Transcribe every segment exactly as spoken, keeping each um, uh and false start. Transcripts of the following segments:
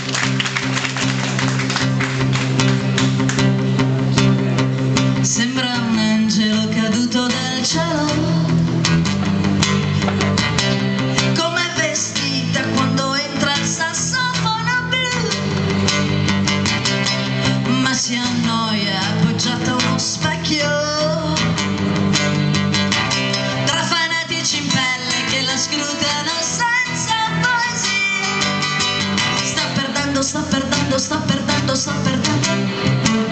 Sembra un angelo caduto dal cielo, come vestita quando entra il sassofono blu, ma si annoia appoggiata a uno specchio, tra fanatici in pelle che la scrutano senza poesia. Sta perdendo, sta perdendo, sta perdendo, sta perdendo.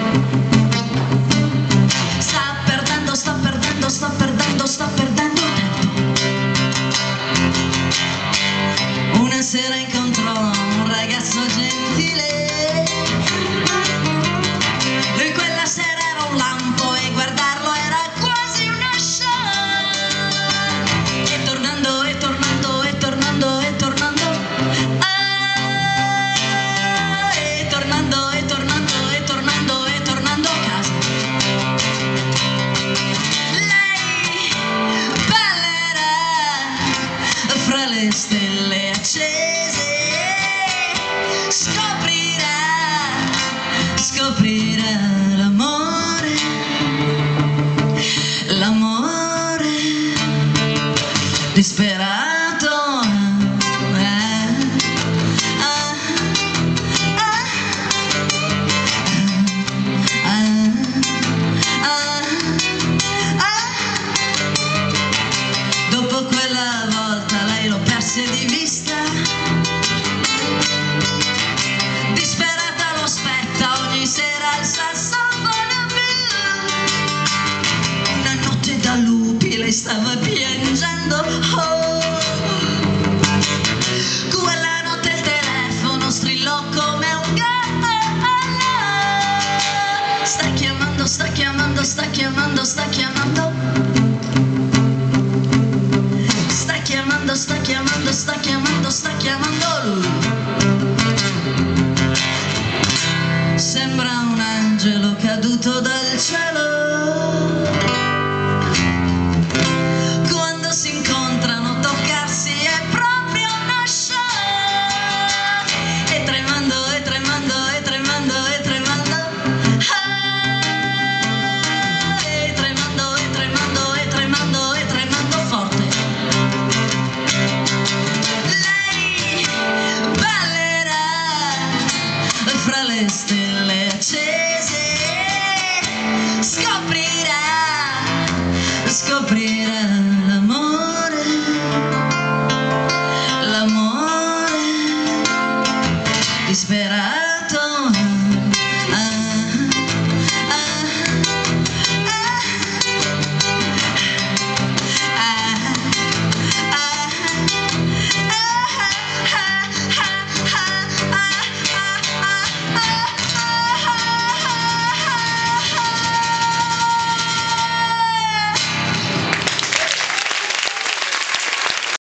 Sta perdendo, sta perdendo tempo. Una sera incontrò un ragazzo gentile e quella sera era un lampo e guardarlo era quasi una show. E tornando, e tornando, e tornando, e tornando, ah, e tornando, e tornando, e tornando, e tornando a casa. Fra le stelle accese scoprirà, scoprirà l'amore, l'amore disperato. Ah, ah, ah, ah, ah, ah. Dopo quella volta lei lo perse di vista, disperata lo aspetta ogni sera il sassofono blu. Una notte da lupi lei stava piangendo, oh. Quella notte il telefono strillò come un gallo. Sta chiamando, sta chiamando, sta chiamando, sta chiamando. Sta chiamando, sta chiamando, sta chiamando, sta chiamando lui. Sembra un angelo caduto dal cielo. Quando si incontrano toccarsi è proprio una show. E tremando, e tremando, e tremando, e tremando, ah, e tremando, e tremando, e tremando, e tremando forte. Fra le stelle accese scoprirà, scoprirà l'amore, l'amore disperato.